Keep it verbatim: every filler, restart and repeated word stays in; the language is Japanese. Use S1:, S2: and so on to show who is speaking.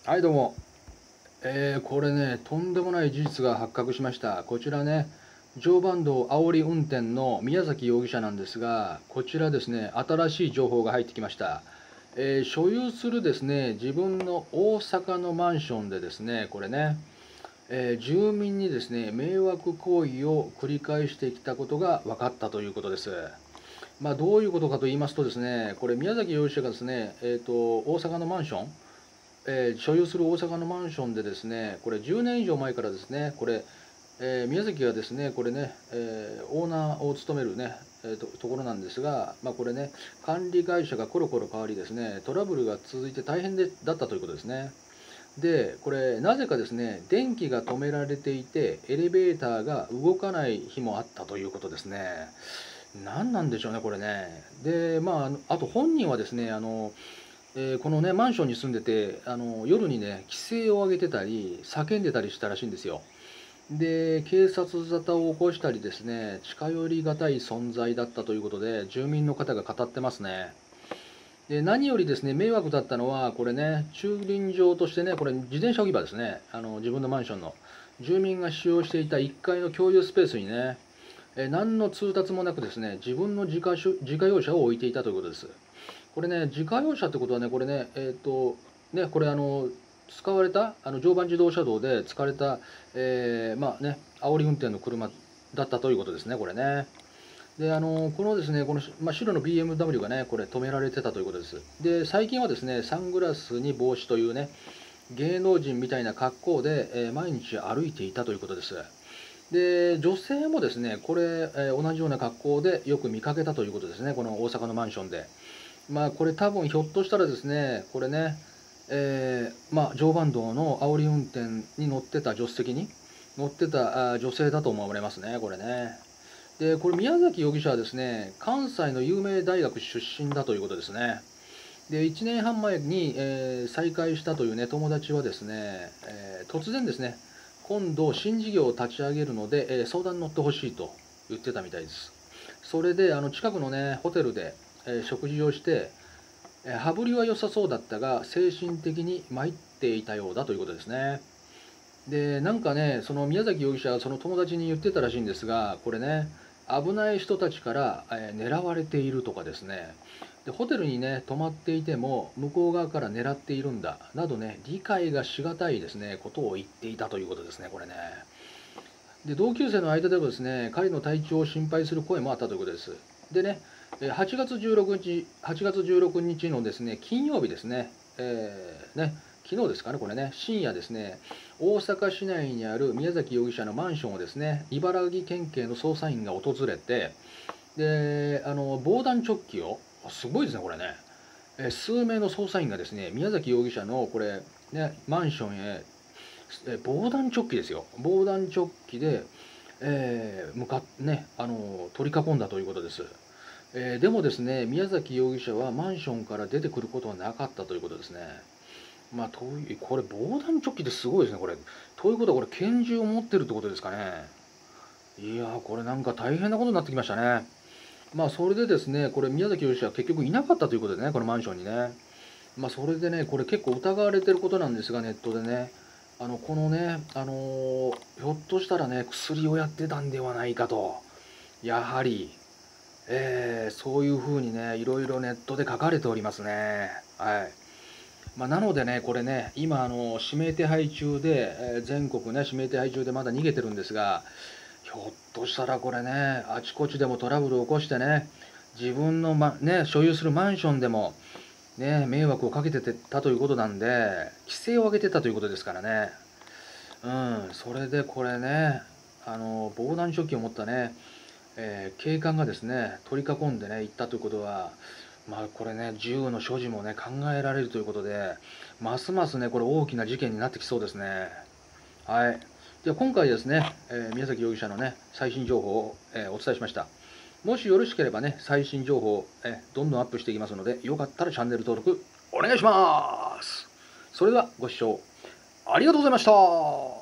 S1: はいどうも、えー、これねとんでもない事実が発覚しました。こちらね、常磐道煽り運転の宮崎容疑者なんですが、こちらですね、新しい情報が入ってきました。えー所有するですね自分の大阪のマンションでですね、これね、えー住民にですね迷惑行為を繰り返してきたことが分かったということです。まあ、どういうことかと言いますとですね、これ宮崎容疑者がですね、えー、と大阪のマンション、えー所有する大阪のマンションでですね、これじゅうねん以上前からですね、これ、えー宮崎がですね、これね、えーオーナーを務めるね、えーと、ところなんですが、まあ、これね、管理会社がコロコロ変わりですね、トラブルが続いて大変でだったということですね。で、これ、なぜかですね、電気が止められていて、エレベーターが動かない日もあったということですね。何なんでしょうね、これね。で、まあ、あと本人はですね、あの、えーこのね、マンションに住んでて、あの、夜にね、規制を上げてたり、叫んでたりしたらしいんですよ。で、警察沙汰を起こしたりですね、近寄りがたい存在だったということで、住民の方が語ってますね。で、何よりですね、迷惑だったのは、これね、駐輪場としてね、これ自転車置き場ですね、あの、自分のマンションの。住民が使用していたいっかいの共有スペースにね、えー何の通達もなくですね、自分の自家しゅ自家用車を置いていたということです。これね、自家用車ってことはね、これね、えっと、ね、これあの、使われた、あの常磐自動車道で使われた、えーまあね、煽り運転の車だったということですね、これね。で、あの、このですね、この、まあ、白の ビーエムダブリュー がね、これ止められてたということです。で、最近はですね、サングラスに帽子というね、芸能人みたいな格好で、えー毎日歩いていたということです。で、女性もですね、これ、えー同じような格好でよく見かけたということですね、この大阪のマンションで。まあ、これ多分ひょっとしたらですね、これね、えーまあ、常磐道の煽り運転に乗ってた助手席に乗ってたあ女性だと思われますね、これね。で、これ宮崎容疑者はですね、関西の有名大学出身だということですね。で、いちねんはん前に、えー再会したというね、友達はですね、えー突然ですね、今度新事業を立ち上げるので、えー相談に乗ってほしいと言ってたみたいです。それで、あの近くのね、ホテルで、えー食事をして、えー羽振りは良さそうだったが、精神的に参っていたようだということですね。で、なんかね、その宮崎容疑者はその友達に言ってたらしいんですが、これね、危ない人たちから、えー狙われているとかですね、で、ホテルにね、泊まっていても、向こう側から狙っているんだ、などね、理解がしがたいですね、ことを言っていたということですね、これね。で、同級生の間でもですね、彼の体調を心配する声もあったということです。でね、えーはちがつじゅうろくにち、はちがつじゅうろくにちのですね、金曜日ですね、えーね、昨日ですかね、これね、深夜ですね、大阪市内にある宮崎容疑者のマンションをですね、茨城県警の捜査員が訪れて、で、あの、防弾チョッキを、すごいですね、これね、えー数名の捜査員がですね、宮崎容疑者のこれ、ね、マンションへ、えー防弾チョッキですよ。防弾チョッキで、えー向かっね、あの、取り囲んだということです。えーでもですね、宮崎容疑者はマンションから出てくることはなかったということですね。まあ、という、これ防弾チョッキってすごいですね、これ。ということは、これ拳銃を持ってるってことですかね。いやー、これなんか大変なことになってきましたね。まあ、それでですね、これ宮崎容疑者は結局いなかったということでね、このマンションにね。まあ、それでね、これ結構疑われてることなんですが、ネットでね。あの、このね、あのーひょっとしたらね、薬をやってたんではないかと。やはり、えーそういうふうにね、いろいろネットで書かれておりますね。はい。まあ、なのでね、これね、今、あの、指名手配中で、えー全国ね、指名手配中でまだ逃げてるんですが、ひょっとしたらこれね、あちこちでもトラブルを起こしてね、自分の、ま、ね、所有するマンションでも、ね、迷惑をかけてたということなんで、規制を上げてたということですからね。うん、それでこれね、あの、防弾チョッキを持ったね、えー警官がですね、取り囲んでね、行ったということは、まあこれね、銃の所持もね、考えられるということで、ますますね、これ大きな事件になってきそうですね。はい。では今回ですね、えー宮崎容疑者のね、最新情報を、えーお伝えしました。もしよろしければね、最新情報を、えーどんどんアップしていきますので、よかったらチャンネル登録お願いします。それではご視聴ありがとうございました。